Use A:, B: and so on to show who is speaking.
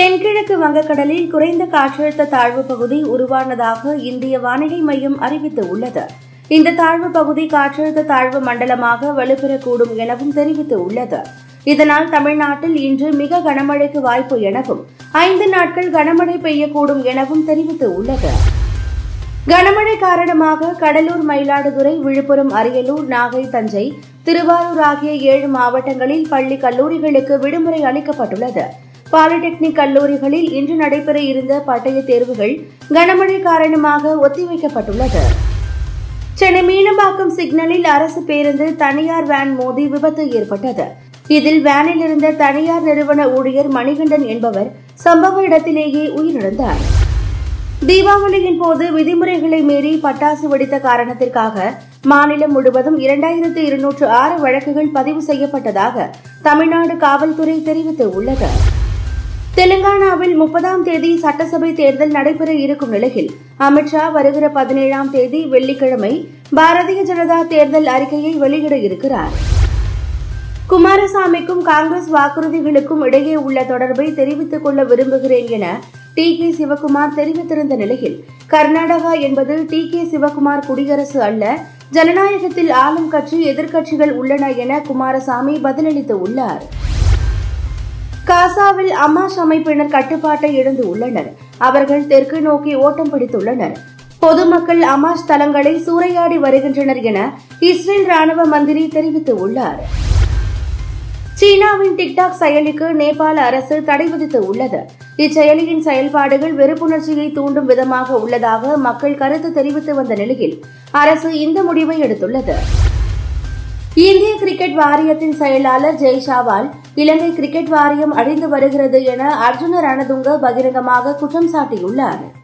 A: தென்கிழக்கு வங்கக்கடலில் குறைந்த காற்றழுத்த தாழ்வு பகுதி உருவானதாக இந்திய வானிலை மையம் அறிவித்துள்ளது. இந்த தாழ்வு பகுதி காற்றழுத்த தாழ்வு மண்டலமாக வலுப்பெறக்கூடும் எனவும் தெரிவித்துள்ளது. இதனால் தமிழ்நாட்டில் இன்று மிக கனமழைக்கு வாய்ப்பு எனவும் 5 நாட்கள் கனமழை பெய்யக்கூடும் எனவும் தெரிவித்துள்ளது. கனமழை காரணமாக கடலூர், மயிலாடுதுறை, விழுப்புரம், அரியலூர், நாகை, தஞ்சை, திருவாரூர் ஆகிய 7 மாவட்டங்களில் பள்ளி கல்லூரிகளுக்கு விடுமுறை அளிக்கப்பட்டுள்ளது. பாலிடெக்னிக் கல்லூரிகளில் இன்று நடைபெற இருந்த பட்டய தேர்வுகள் கனமழை காரணமாக ஒத்திவைக்கப்பட்டுள்ளது. சென்னை மீனம்பாக்கம் சிக்னலில் அரசு பேருந்து தனியார் வேன் மோதி விபத்து ஏற்பட்டது. இதில் வேனில் இருந்த தனியார் நிறுவன ஊழியர் மணிகண்டன் என்பவர் சம்பவ இடத்திலேயே உயிரிழந்தார். தீபாவளியின் போது விதிமுறைகளை மீறி பட்டாசு வெடித்த காரணத்திற்காக மாநிலம் முழுவதும் 2206 வழக்குகள் பதிவு செய்யப்பட்டதாக தமிழ்நாடு காவல்துறை தெரிவித்துள்ளது. தெலுங்கானாவில் 30ஆம் தேதி சட்டசபை தேர்தல் நடைபெற இருக்கும் நிலையில் அமித்ஷா வருகிற 17ஆம் தேதி வெள்ளிக்கிழமை பாரதிய ஜனதா தேர்தல் அறிக்கையை வெளியிட இருக்கிறார். குமாரசாமிக்கும் காங்கிரஸ் வாக்குறுதிகளுக்கும் இடையே உள்ள தொடர்பை தெரிவித்துக் கொள்ள விரும்புகிறேன் என டி.கே. சிவக்குமார் தெரிவித்திருந்த நிலையில் கர்நாடகா என்பது டி.கே. சிவக்குமார் குடியரசு அல்ல, ஜனநாயகத்தில் ஆளும் கட்சி, எதிர்க்கட்சிகள் உள்ளன என குமாரசாமி பதிலளித்துள்ளார். காசாவில் அமாஷ் அமைப்பினர் கட்டுப்பாட்டை இழந்து உள்ளனர். அவர்கள் தெற்கு நோக்கி ஓட்டம் பிடித்துள்ளனர். பொதுமக்கள் அமாஷ் தளங்களை சூறையாடி வருகின்றனர் என இஸ்ரேல் ராணுவ மந்திரி தெரிவித்துள்ளார். சீனாவின் டிக்டாக் செயலிக்கு நேபாள அரசு தடை விதித்துள்ளது. இச்செயலியின் செயல்பாடுகள் வெறுப்புணர்ச்சியை தூண்டும் விதமாக உள்ளதாக மக்கள் கருத்து தெரிவித்து வந்த நிலையில் அரசு இந்த முடிவை எடுத்துள்ளது. இந்திய கிரிக்கெட் வாரியத்தின் செயலாளர் ஜெய்ஷாவால் இலங்கை கிரிக்கெட் வாரியம் அழிந்து வருகிறது என அர்ஜுன ரணதுங்க பகிரங்கமாக குற்றம் சாட்டியுள்ளார்.